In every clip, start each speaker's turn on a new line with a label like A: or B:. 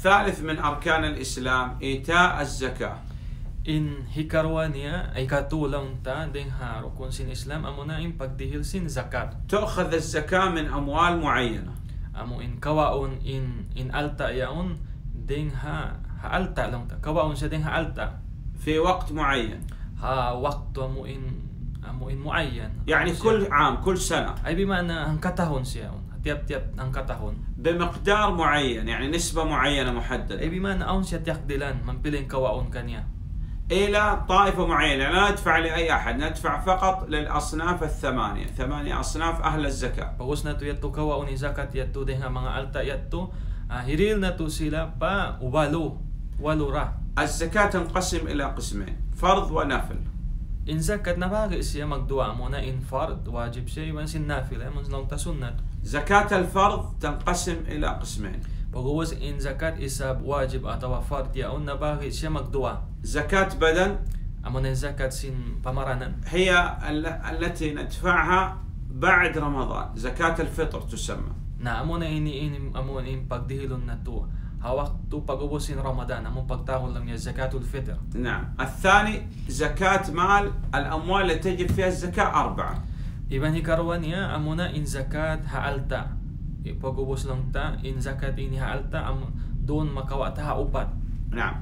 A: الثالث من أركان الإسلام إيتاء الزكاة.
B: In hikarwa niya ay katulong ta ding ha rukun sin Islam amo na in pagdihil sin zakat.
A: تؤخذ الزكاة من أموال معينة.
B: Amo in kawaon in alta yaon ding ha alta lang ta. Kawaon siya ding ha alta.
A: في وقت معين.
B: Ha waktu amo in muayyan.
A: يعني كل عام كل سنة.
B: Ay bimana ang katahon siya on. Tiap-tiap ang katahon.
A: بمقدار معين يعني نسبة معينة محددة.
B: Ay bimana aon siya tiakdilan mampiling kawaon kanya.
A: إلى طائفة معينة، لا ندفع لأي أحد، ندفع فقط للأصناف الثمانية، 8 أصناف أهل الزكاة.
B: Pagos na to yato kawaon ni zakat yato ding mga alta yato hiril na to sila pa walo ra.
A: الزكاة تنقسم إلى قسمين، فرض ونفل.
B: In zakat na bagay siya magduwa mo na in fard wajib siya iwan sin nafila mo lang ta sunnat.
A: زكاة الفرض تنقسم إلى قسمين.
B: Pagos in zakat isa wajib atawa fard yaon na bagay siya magduwa.
A: زكاة بدن
B: Amo na zakat sin pamaranan.
A: هي التي ندفعها بعد رمضان، زكاة الفطر تسمى.
B: Na amo na amo in pagdihilon na to. Hawak to pag-ubusin Ramadan amo pagtahon lang niya zakatul fitr.
A: نعم. الثاني زكاة مال الأموال التي تجب فيها الزكاة 4.
B: Iban hikarwa niya amo na in zakat haalta. Pag-ubos lang ta in zakat ini haalta amo doon makawa ta haupat.
A: نعم.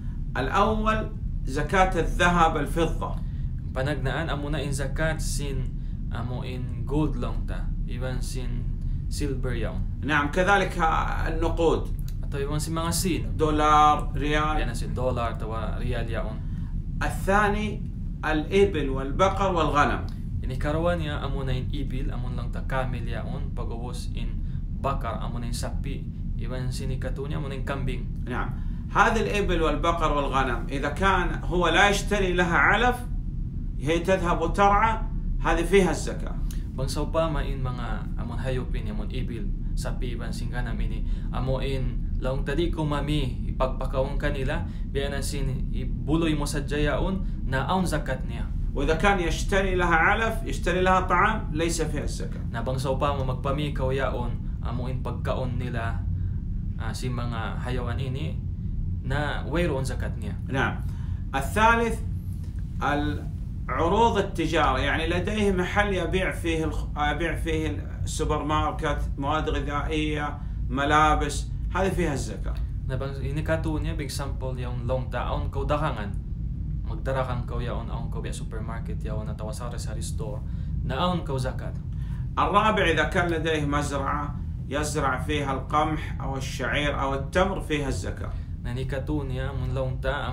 A: الأول زكاة الذهب الفضة.
B: Panagnaan amo na in zakat sin amo in gold lang ta. Iban sin silver yaon.
A: نعم. كذلك النقود.
B: Ato iban sin mga sin.
A: دولار، ريال.
B: Yan sin dollar tawa real yaon.
A: الثاني الإبل والبقر والغنم.
B: Inikarwa niya amo na in ibil amo lang ta camel yaon pag-ubos in bakar amo na in sapi. Iban sin ikato niya amo na in kambing.
A: نعم. هذه الإبل والبقر والغنم إذا كان هو لا يشتري لها علف، هي تذهب وترعى، هذه فيها الزكاة.
B: Bangsaw pa in mga amon hayopin amon ibil sapi ban singana mini amo in laong tadi ko mami ipagpakawon kanila biyanan sin ibuloy mo sa jayaon na aun zakat niya.
A: وإذا كان يشتري لها علف، يشتري لها طعام، ليس فيها الزكاة.
B: Na bangsaw pa mo magpamikaw yaon amo in pagkaon nila si mga hayawan ini na wayroon zakat niya.
A: نعم. الثالث العروض التجارة، يعني لديه محل يبيع فيه السوبر ماركت، مواد غذائية، ملابس، هذه فيها الزكاة.
B: Na bang inikato niya big sample yung long taon ko dakangan magdarakang ko yaon aon ko biya supermarket yaon na tawasari sa store na aon ko zakat.
A: الرابع إذا كان لديه مزرعة يزرع فيها القمح أو الشعير أو التمر، فيها الزكاة.
B: Nanikato niya mun long ta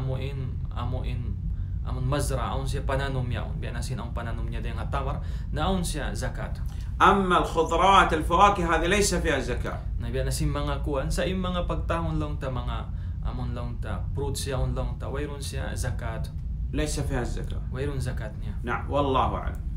B: amon mazra aon siya pananom yaon biya nasin ang pananom niya din nga tamar na aon siya zakat.
A: أما الخضروات الفواكه هذه ليس فيها زكاة.
B: Na biya nasin mga kuan sa im mga pagtahon long ta mga amon long ta fruits yaon long ta wayron siya zakat.
A: ليس فيها الزكاة.
B: Wayron zakat niya.
A: نعم. والله أعلم.